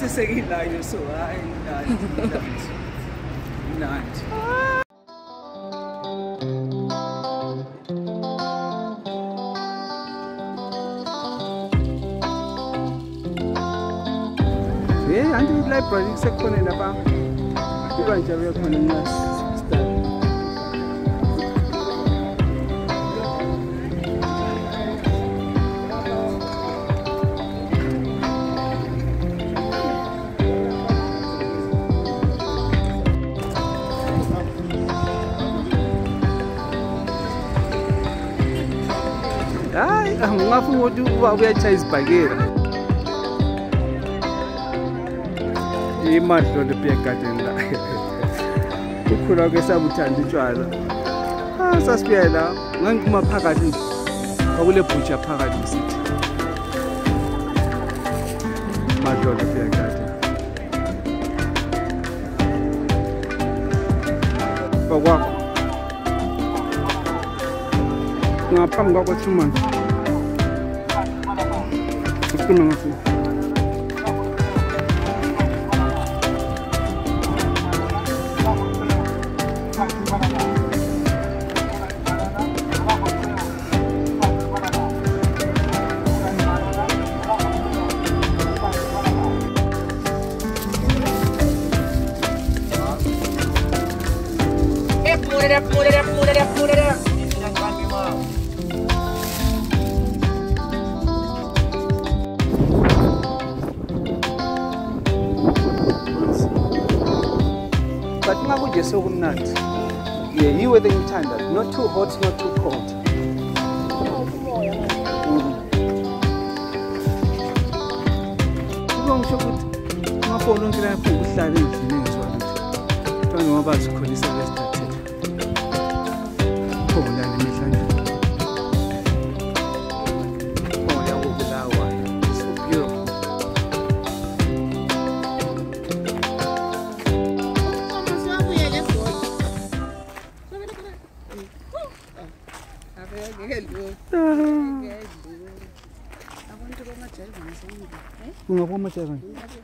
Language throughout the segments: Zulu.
sesekilayo so hayi mnandi. Anti-library sekhona lapha ibanje yakhona nasi hayi ngafuna ukuthi uba uyatshaya izibhakela imali lo beer garden la ukhula ke sabuthanda utshwala sasibuya la ngangiphuma phakathi akule butcher phakathi msithi madolo beer garden bakwakho ngaphambi kwakho thumani ukhuluma ngathi but ngakuje sokumnandi yeah yiwe the intended not too hot not too cold ngisho ukuthi ngafona ngila lapho uhlala endlini ngizwa lutho kanje ngoba zikholisa lesithathela khona lemihla oh ya Ko Bulawayo so beautiful ungabona majazana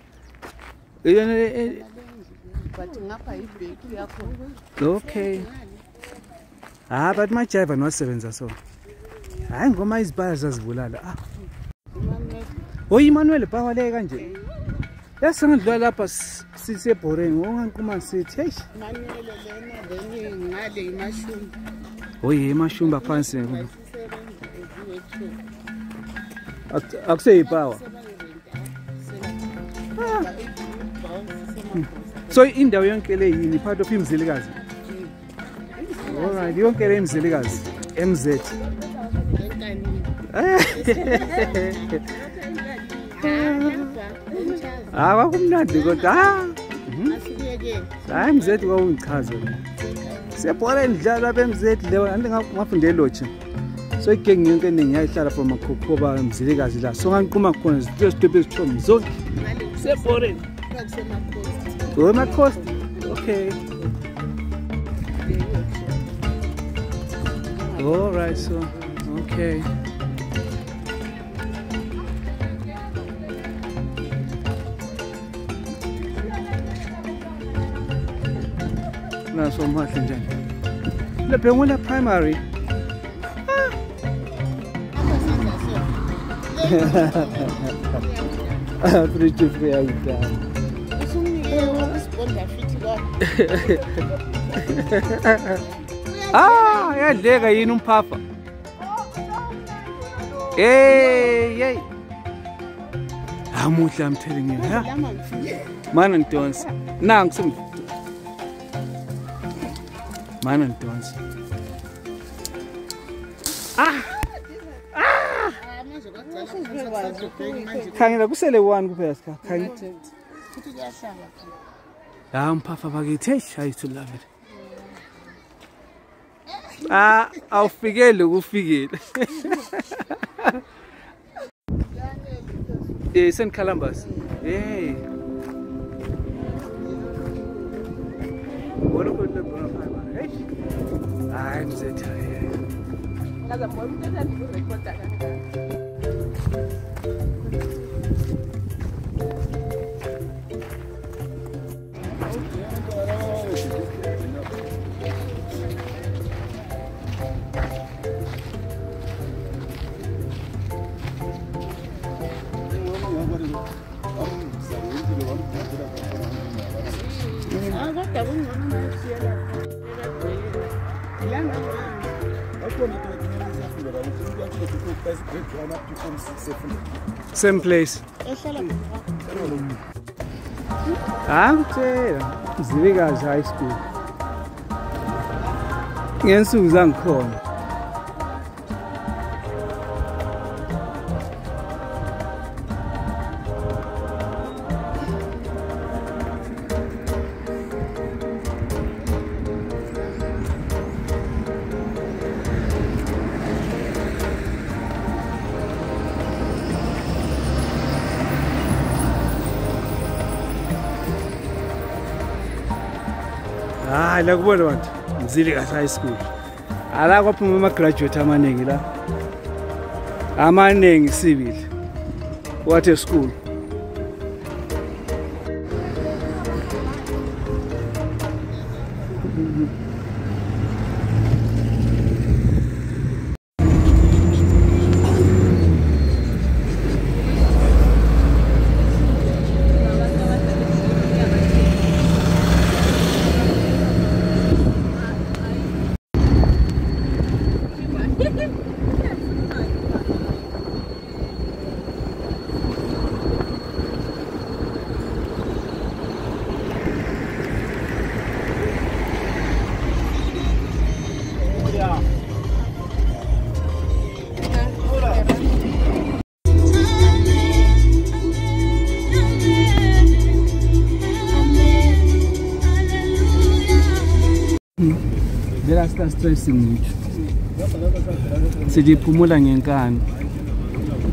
but ngapha ibheki yakho okay but majava nosebenza so hayi ngoma izibaya zazibulala Emmanuel bawale kanje yasengidlula lapha sise boring onganquma sithi hey Emmanuel lena ngale imashumba imashumba phansi akuseyipawa so indawo yonke le yini part of Mzilikazi alright yonke le Mzilikazi MZethi kumnandi kodwa hayi MZethi kwawungichaza siyabhora indlala lapha MZethi leyo ngafundela lotsha so igeng yonke engiyayihlala from Ko Mzilikazi la so nganquma khona izithupi ezithomi zonke siyabhora my cost okay all right so okay so much njani le bengona primary pretty free ayita yadleka yini umphafa hey amuhla I'm telling you man and dons nangu man and dons khangela kusele one kuphela sikha khangela umphafa bakithi I used to love it awufikele ukufikile St. Columbus hey what about the hey I'm Mzethi kaza mbona uthatha recorder kanjani Kodwa kungcono mashiya lapha. Ilanga Same place. Angitshela Mzilikazi High School. Ngensuku zangikhona. Hayi la kubona bantu Mzilikazi High School. Ala kwaphuma ama-graduate amaningi la. Amaningi sibili. What a school. Vela sta stressing ngisho. Sijiphumula ngenkani.